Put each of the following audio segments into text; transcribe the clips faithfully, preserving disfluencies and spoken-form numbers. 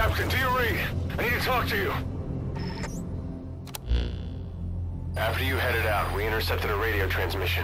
Captain, do you read? I need to talk to you. After you headed out, we intercepted a radio transmission.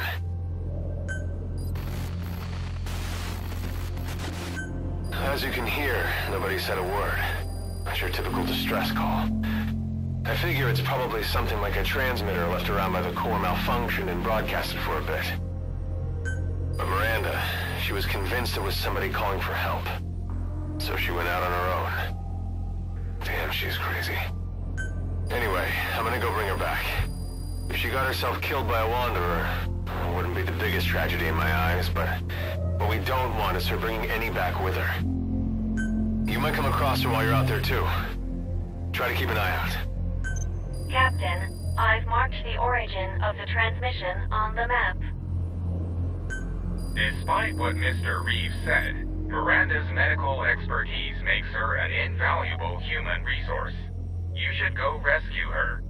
As you can hear, nobody said a word. That's your typical distress call. I figure it's probably something like a transmitter left around by the core malfunctioned and broadcasted for a bit. But Miranda, she was convinced it was somebody calling for help. So she went out on her own. Damn, she's crazy. Anyway, I'm gonna go bring her back. If she got herself killed by a wanderer, it wouldn't be the biggest tragedy in my eyes, but what we don't want is her bringing any back with her. You might come across her while you're out there too. Try to keep an eye out. Captain, I've marked the origin of the transmission on the map. Despite what Mister Reeve said, Miranda's medical expertise makes her an invaluable human resource. You should go rescue her.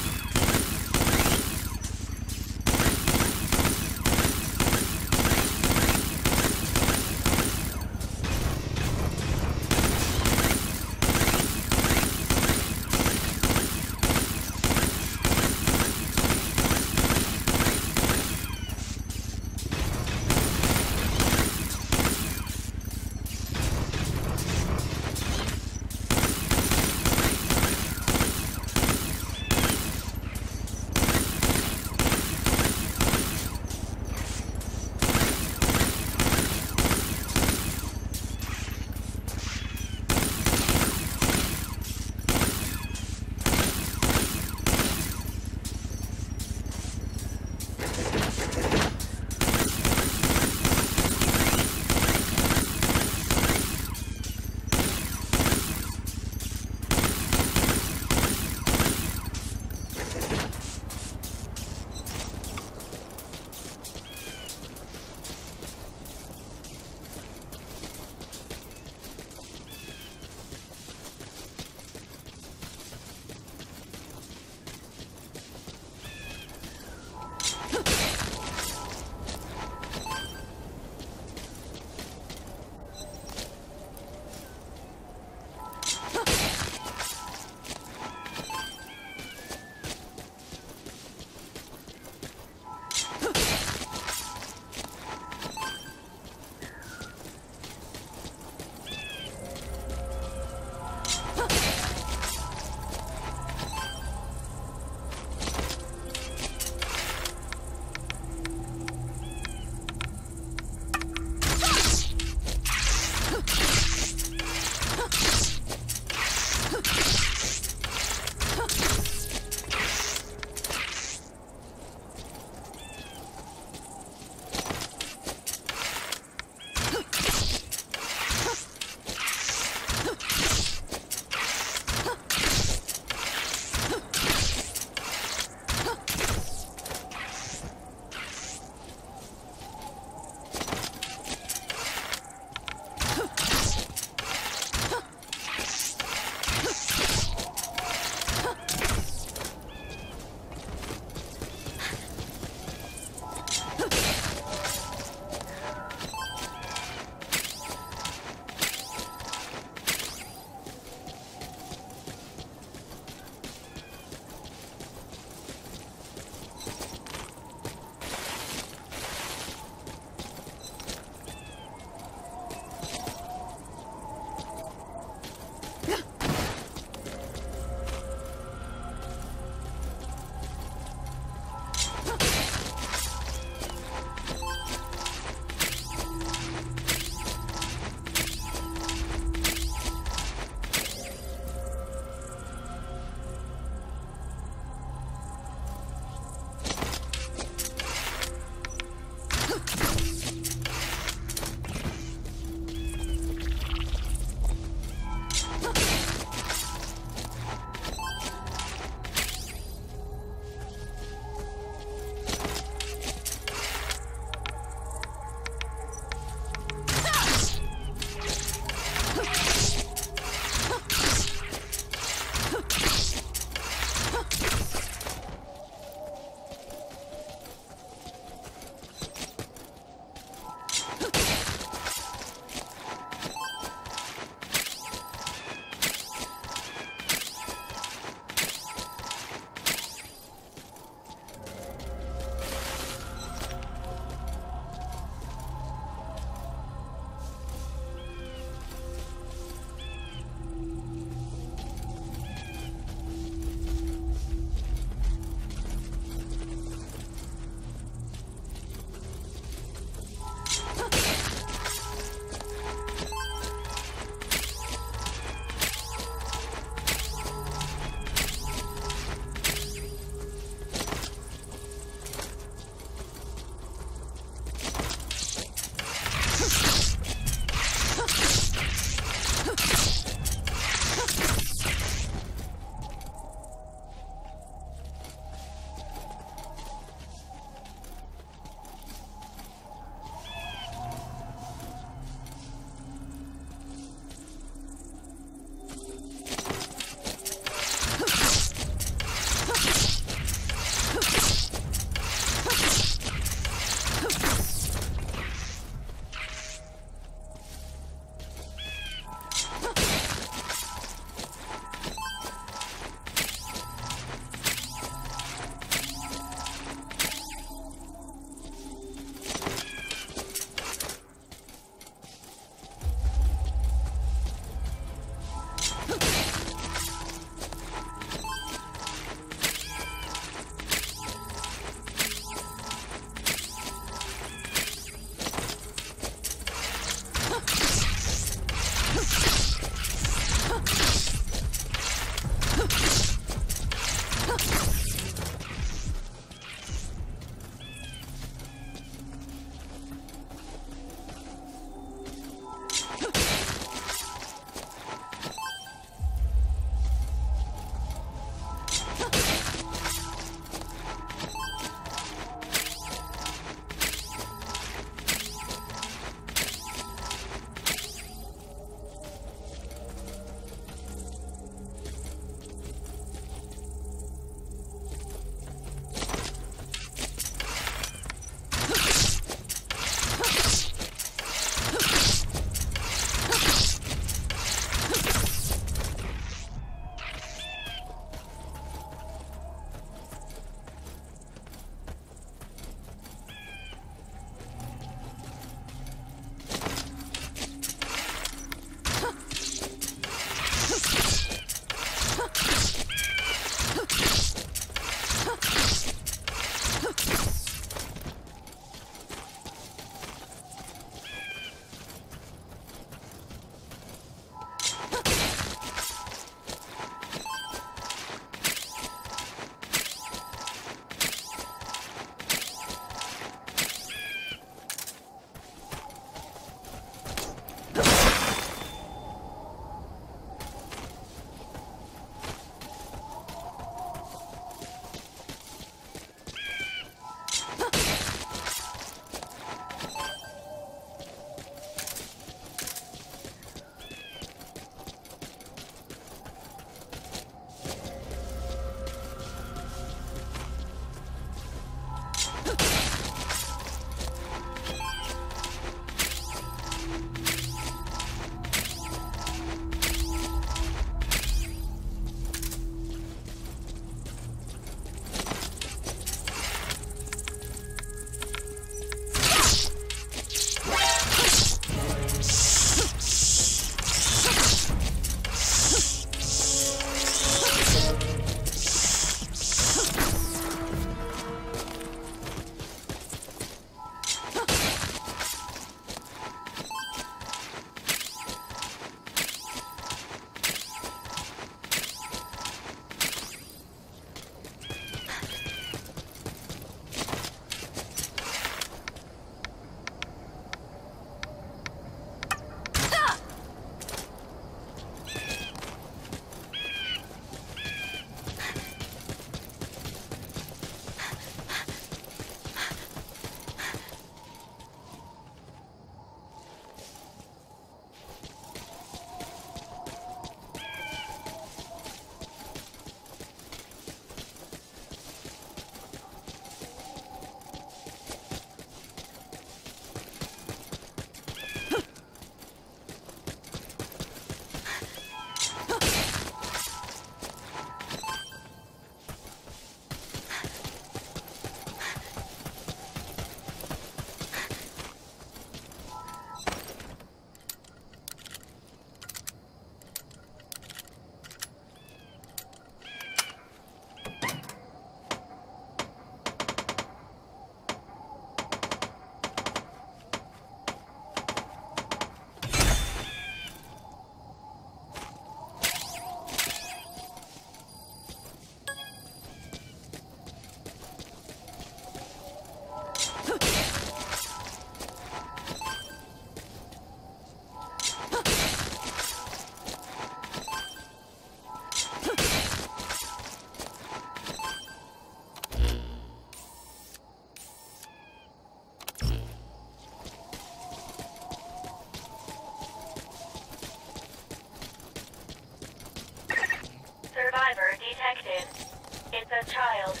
survivor detected. It's a child.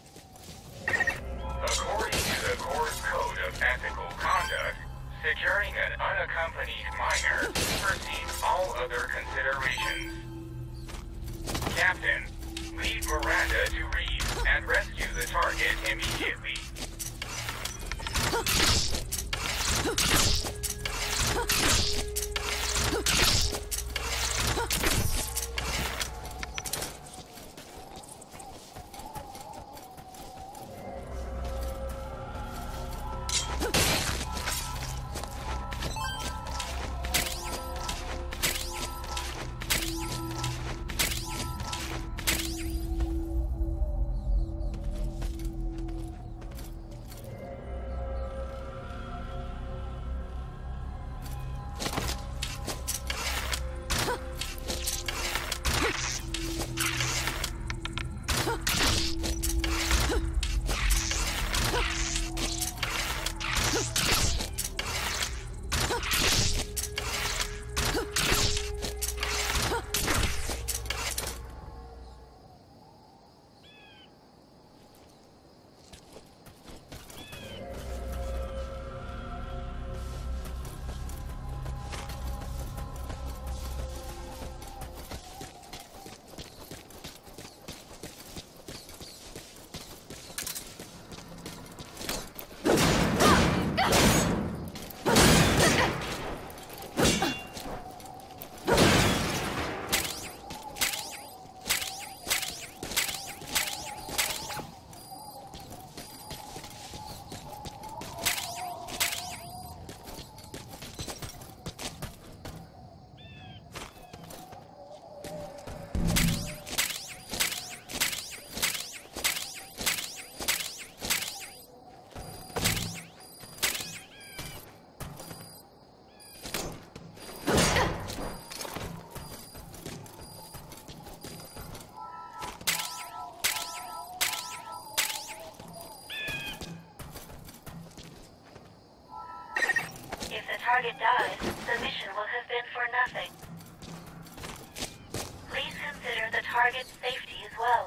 According to the Court's Code of Ethical Conduct, securing an unaccompanied minor supersedes all other considerations. Captain, lead Miranda to Reeve and rescue the target immediately. Target dies, the mission will have been for nothing. Please consider the target's safety as well.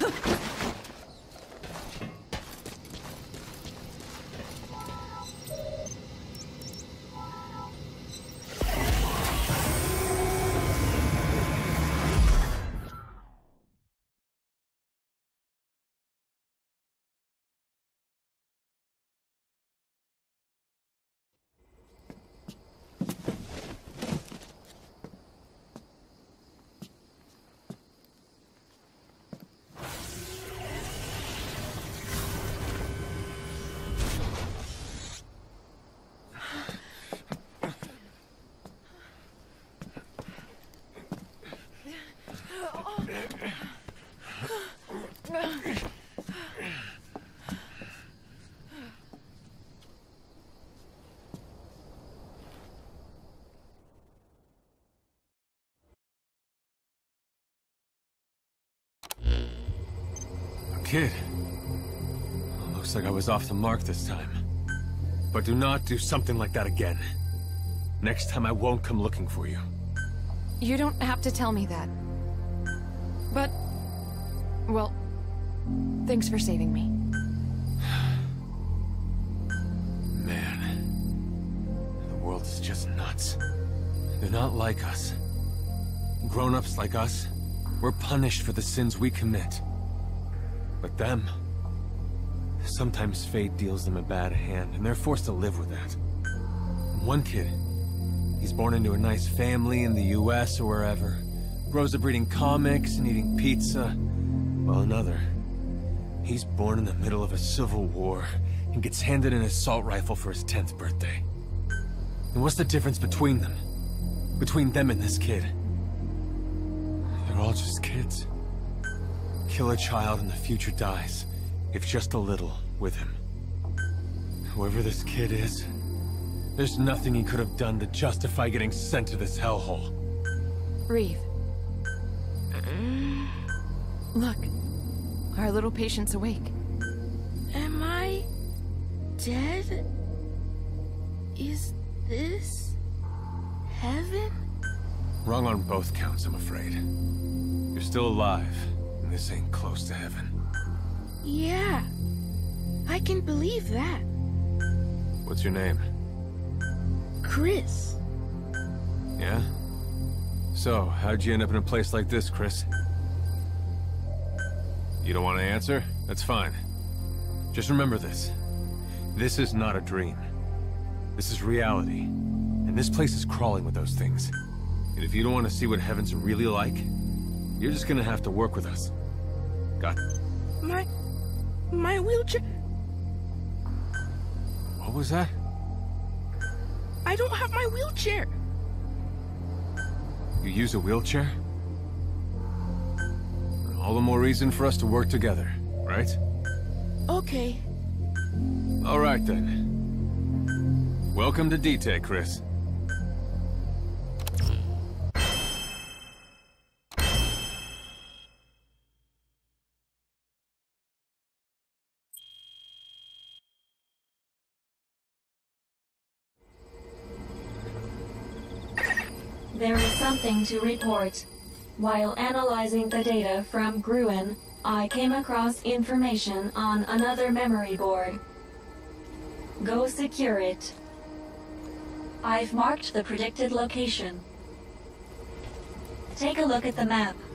Kid. Looks like I was off the mark this time. But do not do something like that again. Next time I won't come looking for you. You don't have to tell me that. But... well... thanks for saving me. Man... the world is just nuts. They're not like us. Grown-ups like us, we're punished for the sins we commit. But them... sometimes fate deals them a bad hand, and they're forced to live with that. One kid, he's born into a nice family in the U S or wherever, grows up reading comics and eating pizza, while another, he's born in the middle of a civil war and gets handed an assault rifle for his tenth birthday. And what's the difference between them? Between them and this kid? They're all just kids. Kill a child and the future dies, if just a little, with him. Whoever this kid is, there's nothing he could have done to justify getting sent to this hellhole. Reeve. Look, our little patient's awake. Am I... dead? Is this... heaven? Wrong on both counts, I'm afraid. You're still alive, and this ain't close to heaven. Yeah, I can believe that. What's your name? Chris. Yeah? So, how'd you end up in a place like this, Chris? You don't want to answer? That's fine. Just remember this. This is not a dream. This is reality. And this place is crawling with those things. And if you don't want to see what heaven's really like, you're just gonna have to work with us. Got... My... my wheelchair... What was that? I don't have my wheelchair. You use a wheelchair? All the more reason for us to work together, right? Okay. All right, then. Welcome to D-Tech, Chris. There is something to report. While analyzing the data from Gruen, I came across information on another memory board. Go secure it. I've marked the predicted location. Take a look at the map.